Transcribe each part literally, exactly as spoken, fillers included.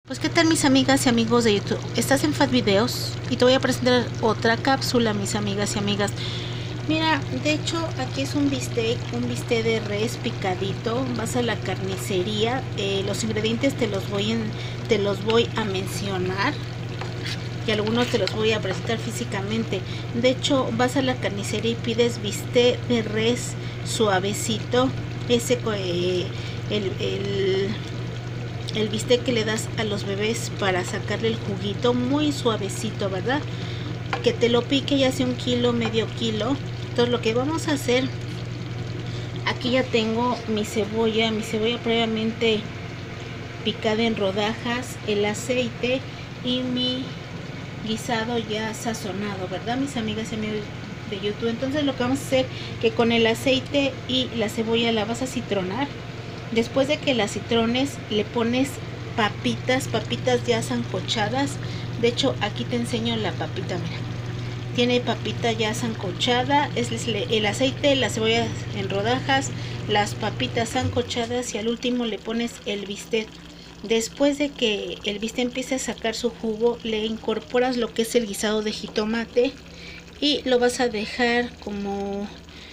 Pues qué tal mis amigas y amigos de YouTube, estás en Fat Videos y te voy a presentar otra cápsula mis amigas y amigas. Mira, de hecho aquí es un bistec, un bistec de res picadito. Vas a la carnicería, eh, los ingredientes te los voy en, te los voy a mencionar y algunos te los voy a presentar físicamente. De hecho vas a la carnicería y pides bistec de res suavecito, ese eh, el, el el bistec que le das a los bebés para sacarle el juguito, muy suavecito, ¿verdad? Que te lo pique ya sea un kilo, medio kilo. Entonces lo que vamos a hacer, aquí ya tengo mi cebolla, mi cebolla previamente picada en rodajas, el aceite y mi guisado ya sazonado, ¿verdad mis amigas y amigos de YouTube? Entonces lo que vamos a hacer, que con el aceite y la cebolla la vas a citronar. Después de que las citrones le pones papitas, papitas ya sancochadas. De hecho aquí te enseño la papita, mira. Tiene papita ya sancochada, es el aceite, la cebolla en rodajas, las papitas sancochadas y al último le pones el bistec. Después de que el bistec empiece a sacar su jugo, le incorporas lo que es el guisado de jitomate y lo vas a dejar como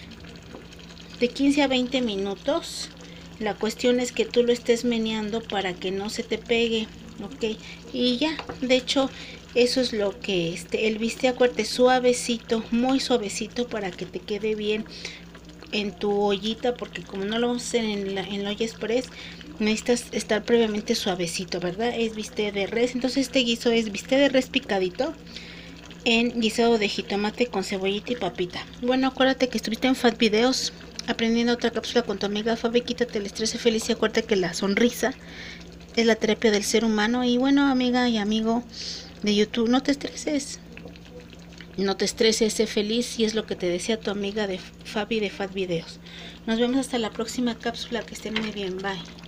de quince a veinte minutos. La cuestión es que tú lo estés meneando para que no se te pegue, ok, y ya, de hecho, eso es lo que este, el bistec, acuérdate, suavecito, muy suavecito para que te quede bien en tu ollita, porque como no lo vamos a hacer en la, en la olla express, necesitas estar previamente suavecito, ¿verdad? Es bistec de res, entonces este guiso es bistec de res picadito en guisado de jitomate con cebollita y papita. Bueno, acuérdate que estuviste en Fat Videos aprendiendo otra cápsula con tu amiga Fabi. Quítate el estrés, sé feliz y acuérdate que la sonrisa es la terapia del ser humano. Y bueno, amiga y amigo de YouTube, no te estreses. No te estreses, sé feliz y es lo que te decía tu amiga de Fabi de Fat Videos. Nos vemos hasta la próxima cápsula, que estén muy bien, bye.